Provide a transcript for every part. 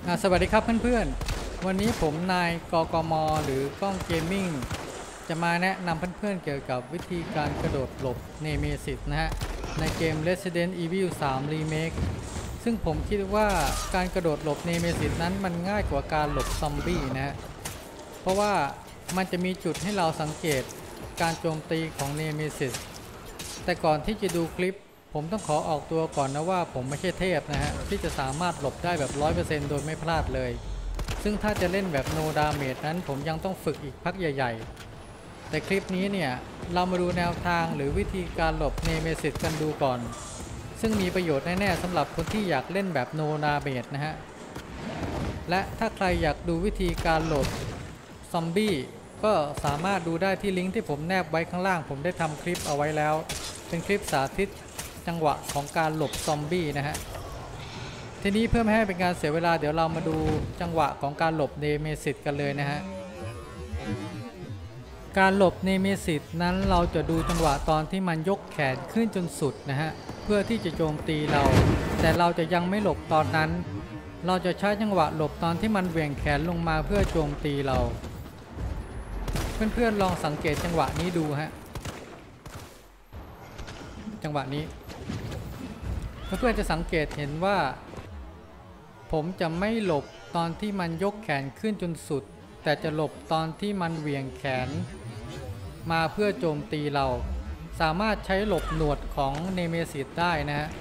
สวัสดีครับเพื่อนๆวันนี้ผมนายกกมหรือกล้องเกมมิ่งจะมาแนะนำเพื่อนๆเกี่ยวกับวิธีการกระโดดหลบเนเมซิสนะฮะในเกม Resident Evil 3 Remake ซึ่งผมคิดว่าการกระโดดหลบเนเมซิสนั้นมันง่ายกว่าการหลบซอมบี้นะฮะเพราะว่ามันจะมีจุดให้เราสังเกตการโจมตีของเนเมซิสแต่ก่อนที่จะดูคลิปผมต้องขอออกตัวก่อนนะว่าผมไม่ใช่เทพนะฮะที่จะสามารถหลบได้แบบ 100% โดยไม่พลาดเลยซึ่งถ้าจะเล่นแบบ no damage นั้นผมยังต้องฝึกอีกพักใหญ่ๆแต่คลิปนี้เนี่ยเรามาดูแนวทางหรือวิธีการหลบเนเมซิสกันดูก่อนซึ่งมีประโยชน์แน่ๆสำหรับคนที่อยากเล่นแบบ no damage นะฮะและถ้าใครอยากดูวิธีการหลบซอมบี้ก็สามารถดูได้ที่ลิงก์ที่ผมแนบไว้ข้างล่างผมได้ทำคลิปเอาไว้แล้วเป็นคลิปสาธิตจังหวะของการหลบซอมบี้นะฮะทีนี้เพื่อไม่ให้เป็นการเสียเวลาเดี๋ยวเรามาดูจังหวะของการหลบเนเมซิสกันเลยนะฮะการหลบเนเมซิสนั้นเราจะดูจังหวะตอนที่มันยกแขนขึ้นจนสุดนะฮะเพื่อที่จะโจมตีเราแต่เราจะยังไม่หลบตอนนั้นเราจะใช้จังหวะหลบตอนที่มันเหวี่ยงแขนลงมาเพื่อโจมตีเราเพื่อนๆลองสังเกตจังหวะนี้ดูฮะจังหวะนี้เพื่อนๆจะสังเกตเห็นว่าผมจะไม่หลบตอนที่มันยกแขนขึ้นจนสุดแต่จะหลบตอนที่มันเหวี่ยงแขนมาเพื่อโจมตีเราสามารถใช้หลบหนวดของเนเมซิสได้นะฮะ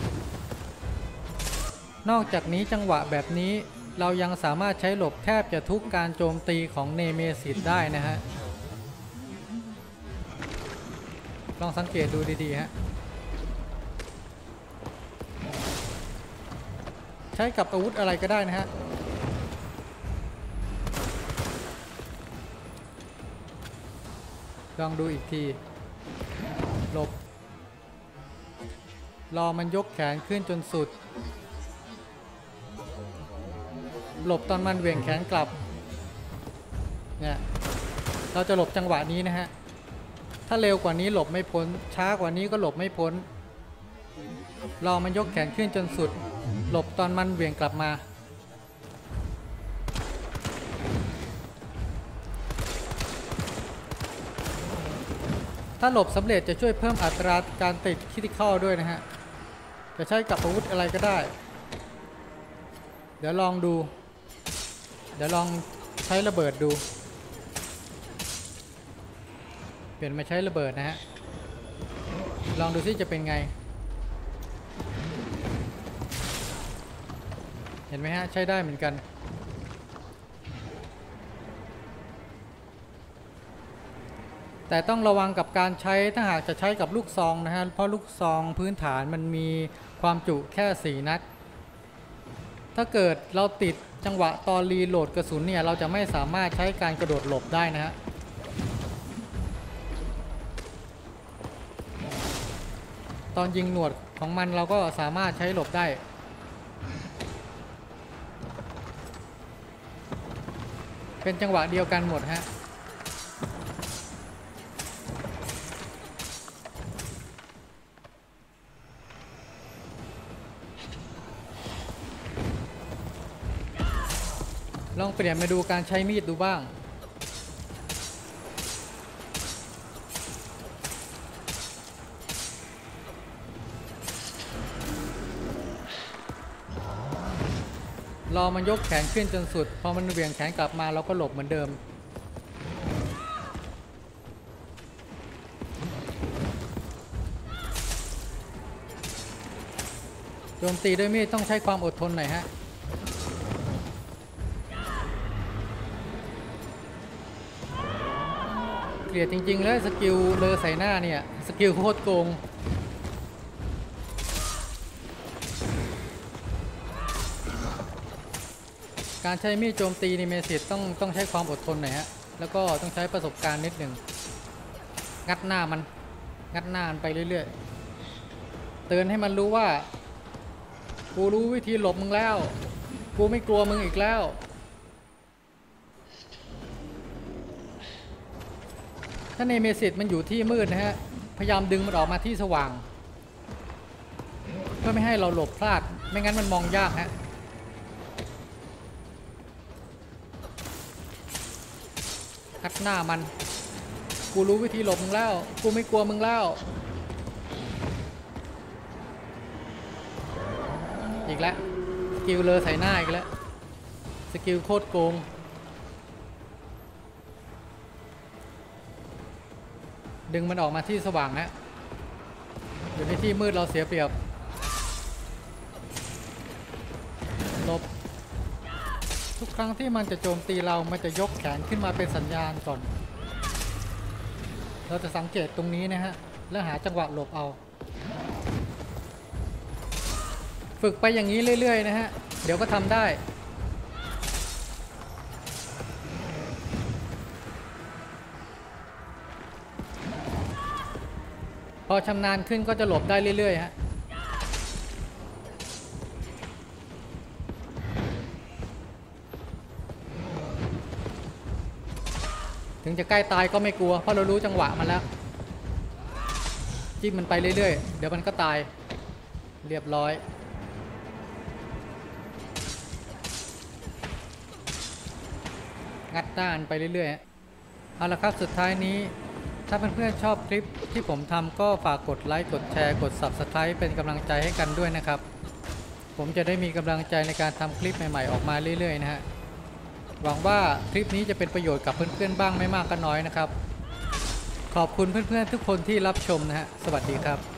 นอกจากนี้จังหวะแบบนี้เรายังสามารถใช้หลบแทบจะทุกการโจมตีของเนเมซิสได้นะฮะลองสังเกตดูดีๆฮะใช้กับอาวุธอะไรก็ได้นะฮะลองดูอีกทีหลบรอมันยกแขนขึ้นจนสุดหลบตอนมันเหวี่ยงแขนกลับเนี่ยเราจะหลบจังหวะนี้นะฮะถ้าเร็วกว่านี้หลบไม่พ้นช้ากว่านี้ก็หลบไม่พ้นรอมันยกแขนขึ้นจนสุดหลบตอนมันเหวี่ยงกลับมาถ้าหลบสำเร็จจะช่วยเพิ่มอัตราการติดคริติคอลด้วยนะฮะจะใช้กับอาวุธอะไรก็ได้เดี๋ยวลองดูเดี๋ยวลองใช้ระเบิดดูเปลี่ยนมาใช้ระเบิดนะฮะลองดูซิจะเป็นไงเห็นไหมฮะใช้ได้เหมือนกันแต่ต้องระวังกับการใช้ถ้าหากจะใช้กับลูกซองนะฮะเพราะลูกซองพื้นฐานมันมีความจุแค่4 นัดถ้าเกิดเราติดจังหวะตอนรีโหลดกระสุนเนี่ยเราจะไม่สามารถใช้การกระโดดหลบได้นะฮะตอนยิงหนวดของมันเราก็สามารถใช้หลบได้เป็นจังหวะเดียวกันหมดฮะลองเปลี่ยนมาดูการใช้มีดดูบ้างรอมันยกแขนขึ้นจนสุดพอมันเหวี่ยงแขนกลับมาเราก็หลบเหมือนเดิมโจมตีด้วยมีดต้องใช้ความอดทนหน่อยฮะเกลียดจริงๆแล้วสกิลเลอใส่หน้าเนี่ยสกิลโคตรโกงการใช้มีดโจมตีในเมซิสต้องใช้ความอดทนหน่อยฮะแล้วก็ต้องใช้ประสบการณ์นิดหนึ่งงัดหน้ามันไปเรื่อยๆเตือนให้มันรู้ว่ากูรู้วิธีหลบมึงแล้วกูไม่กลัวมึงอีกแล้วถ้าในเมซิสมันอยู่ที่มืดนะฮะพยายามดึงมันออกมาที่สว่างเพื่อไม่ให้เราหลบพลาดไม่งั้นมันมองยากฮะอัดหน้ามันกูรู้วิธีหลบมึงแล้วกูไม่กลัวมึงแล้วอีกแล้วสกิลเลอใส่หน้าอีกแล้วสกิลโคตรโกงดึงมันออกมาที่สว่างนะอยู่ในที่มืดเราเสียเปรียบหลบทุกครั้งที่มันจะโจมตีเรามันจะยกแขนขึ้นมาเป็นสัญญาณก่อนเราจะสังเกตตรงนี้นะฮะแล้วหาจังหวะหลบเอาฝึกไปอย่างนี้เรื่อยๆนะฮะเดี๋ยวก็ทำได้พอชำนาญขึ้นก็จะหลบได้เรื่อยๆฮะถึงจะใกล้ตายก็ไม่กลัวเพราะเรารู้จังหวะมันแล้วจิ้มมันไปเรื่อยๆเดี๋ยวมันก็ตายเรียบร้อยงัดด้านไปเรื่อยๆเอาละครับสุดท้ายนี้ถ้าเพื่อนๆชอบคลิปที่ผมทำก็ฝากกดไลค์กดแชร์กด Subscribe เป็นกำลังใจให้กันด้วยนะครับผมจะได้มีกำลังใจในการทำคลิปใหม่ๆออกมาเรื่อยๆนะฮะหวังว่าคลิปนี้จะเป็นประโยชน์กับเพื่อนๆบ้างไม่มากก็น้อยนะครับขอบคุณเพื่อนๆทุกคนที่รับชมนะฮะสวัสดีครับ